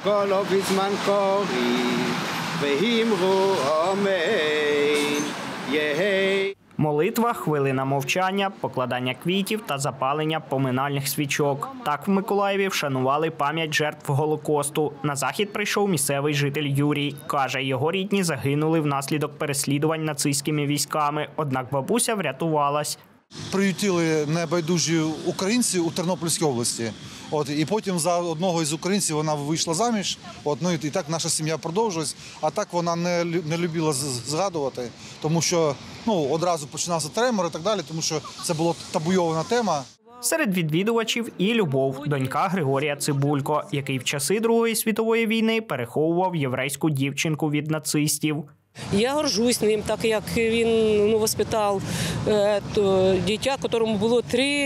Молитва, хвилина мовчання, покладання квітів та запалення поминальних свічок. Так в Миколаєві вшанували пам'ять жертв Голокосту. На захід прийшов місцевий житель Юрій. Каже, його рідні загинули внаслідок переслідувань нацистськими військами, однак бабуся врятувалась. Приютили небайдужі українці у Тернопільській області. І потім за одного із українців вона вийшла заміж. І так наша сім'я продовжилась. А так вона не любила згадувати, тому що одразу починався тремор і так далі, тому що це була табуйована тема. Серед відвідувачів і Любов, донька Григорія Цибулько, який в часи Другої світової війни переховував єврейську дівчинку від нацистів. Я горжусь ним, так як він воспитав дитя, якому було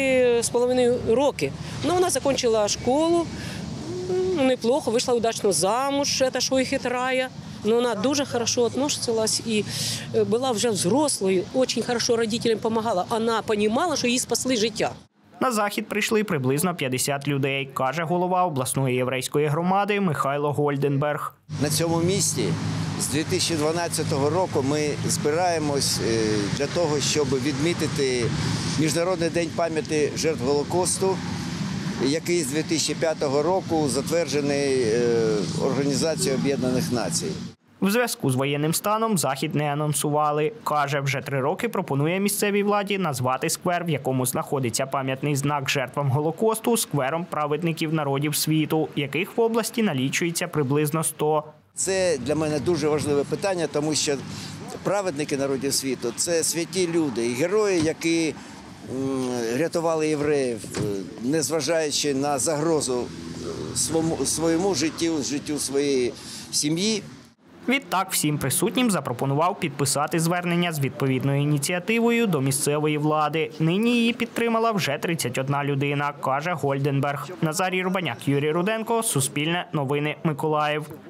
3,5 роки. Вона закінчила школу, неплохо, вийшла удачно замуж, що і хитрая. Вона дуже хорошо відносилась і була вже взрослою, дуже хорошо родителям допомагала. Вона розуміла, що їй спасли життя. На захід прийшли приблизно 50 людей, каже голова обласної єврейської громади Михайло Гольденберг. На цьому місці з 2012 року ми збираємось для того, щоб відмітити Міжнародний день пам'яті жертв Голокосту, який з 2005 року затверджений Організацією Об'єднаних Націй. В зв'язку з воєнним станом захід не анонсували. Каже, вже 3 роки пропонує місцевій владі назвати сквер, в якому знаходиться пам'ятний знак жертвам Голокосту, сквером праведників народів світу, яких в області налічується приблизно 100. Це для мене дуже важливе питання, тому що праведники народів світу – це святі люди і герої, які рятували євреїв, незважаючи на загрозу своєму життю своєї сім'ї. Відтак всім присутнім запропонував підписати звернення з відповідною ініціативою до місцевої влади. Нині її підтримала вже 31 людина, каже Гольденберг. Назарій Рубаняк, Юрій Руденко, Суспільне новини, Миколаїв.